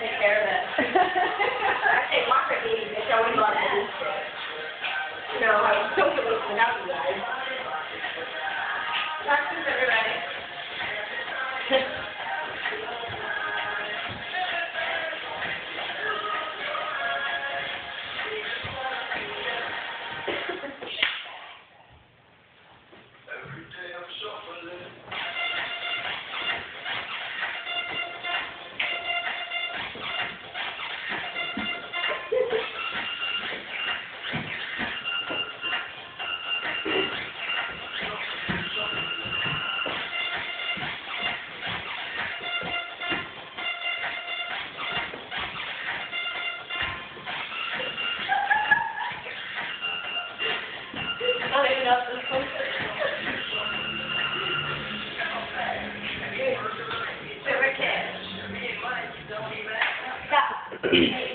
take care of it. I say Margaret needs to show him on it. No, I don't get it without you guys. Practice, everybody. Not even up this one. Stop.